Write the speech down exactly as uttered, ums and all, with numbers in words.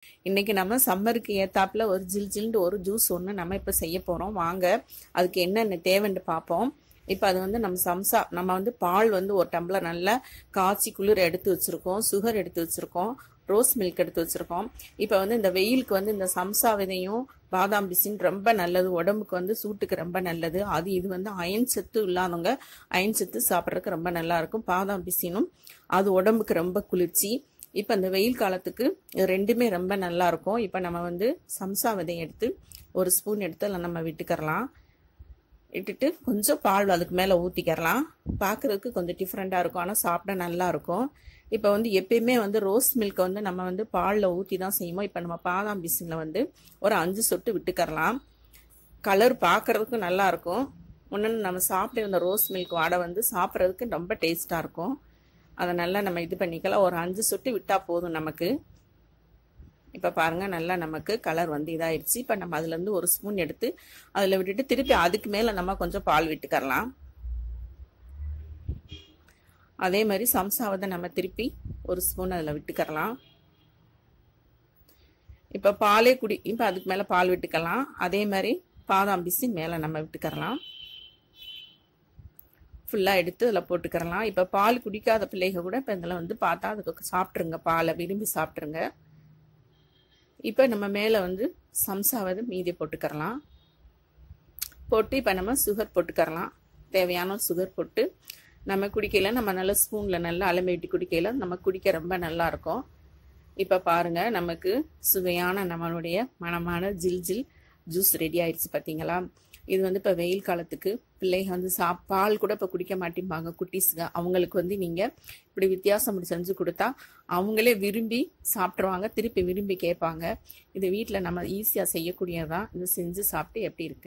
இன்னைக்கு நம்ம சம்மருக்கு ஏத்தாப்புல ஒரு ஜில் ஜில்னு ஒரு ஜூஸ் ஒன்று நம்ம இப்போ செய்ய போகிறோம். வாங்க அதுக்கு என்னென்ன தேவைன்னு பார்ப்போம். இப்போ அது வந்து நம்ம சம்சா நம்ம வந்து பால் வந்து ஒரு டம்ளர் நல்லா காய்ச்சி குளிர் எடுத்து வச்சுருக்கோம், சுகர் எடுத்து வச்சுருக்கோம், ரோஸ் மில்க் எடுத்து வச்சுருக்கோம். இப்போ வந்து இந்த வெயிலுக்கு வந்து இந்த சம்சா விதையும் பாதாம் பிசின் ரொம்ப நல்லது, உடம்புக்கு வந்து சூட்டுக்கு ரொம்ப நல்லது. அது இது வந்து அயன் சத்து இல்லாதவங்க அயன் சத்து சாப்பிட்றதுக்கு ரொம்ப நல்லா இருக்கும். பாதாம் பிசினும் அது உடம்புக்கு ரொம்ப குளிர்ச்சி. இப்போ இந்த வெயில் காலத்துக்கு ரெண்டுமே ரொம்ப நல்லா இருக்கும். இப்போ நம்ம வந்து சம்சா விதை எடுத்து ஒரு ஸ்பூன் எடுத்து அதில் நம்ம விட்டுக்கரலாம். இட்டுட்டு கொஞ்சம் பால் அதுக்கு மேலே ஊற்றிக்கிறலாம். பார்க்குறதுக்கு கொஞ்சம் டிஃப்ரெண்ட்டாக இருக்கும், ஆனால் சாப்பிட நல்லா இருக்கும். இப்போ வந்து எப்பயுமே வந்து ரோஸ் மில்கை வந்து நம்ம வந்து பாலில் ஊற்றி தான் செய்வோம். இப்போ நம்ம பாதாம் பிசினில் வந்து ஒரு அஞ்சு சொட்டு விட்டுக்கரலாம். கலர் பார்க்குறதுக்கும் நல்லா இருக்கும். ஒன்று நம்ம சாப்பிட்டு இருந்த ரோஸ் மில்க் வாடை வந்து சாப்பிட்றதுக்கு ரொம்ப டேஸ்ட்டாக இருக்கும். அதை நல்லா நம்ம இது பண்ணிக்கலாம். ஒரு அஞ்சு சொட்டு விட்டால் போதும் நமக்கு. இப்போ பாருங்கள், நல்லா நமக்கு கலர் வந்து இதாகிடுச்சு. இப்போ நம்ம அதுலேருந்து ஒரு ஸ்பூன் எடுத்து அதில் விட்டுட்டு திருப்பி அதுக்கு மேலே நம்ம கொஞ்சம் பால் விட்டுக்கரலாம். அதே மாதிரி சம்சாவை நம்ம திருப்பி ஒரு ஸ்பூன் அதில் விட்டுக்கரலாம். இப்போ பாலே குடி இப்போ அதுக்கு மேலே பால் விட்டுக்கலாம். அதே மாதிரி பாதாம் பிசின் மேலே நம்ம விட்டுக்கரலாம். ஃபுல்லாக எடுத்து அதில் போட்டுக்கிறலாம். இப்போ பால் குடிக்காத பிள்ளைங்க கூட இப்போ இதில் வந்து பார்த்தா அதுக்கு சாப்பிட்ருங்க, பாலை விரும்பி சாப்பிட்ருங்க. இப்போ நம்ம மேலே வந்து சம்சாவது மீதி போட்டுக்கிறலாம். போட்டு இப்போ நம்ம சுகர் போட்டுக்கிறலாம். தேவையான சுகர் போட்டு நம்ம குடிக்கையில் நம்ம நல்ல ஸ்பூனில் நல்லா அலம்பிட்டு குடிக்கையில் நம்ம குடிக்க ரொம்ப நல்லாயிருக்கும். இப்போ பாருங்கள், நமக்கு சுவையான நம்மளுடைய மனமான ஜில் ஜில் ஜூஸ் ரெடி ஆயிடுச்சு. பார்த்தீங்களா? இது வந்து இப்போ வெயில் காலத்துக்கு பிள்ளைங்க வந்து சா பால் கூட இப்போ குடிக்க மாட்டேம்பாங்க குட்டீஸுங்க. அவங்களுக்கு வந்து நீங்கள் இப்படி வித்தியாசம் இப்படி செஞ்சு கொடுத்தா அவங்களே விரும்பி சாப்பிட்ருவாங்க, திருப்பி விரும்பி கேட்பாங்க. இது வீட்டில் நம்ம ஈஸியாக செய்யக்கூடியதான். இது செஞ்சு சாப்பிட்டு எப்படி இருக்கு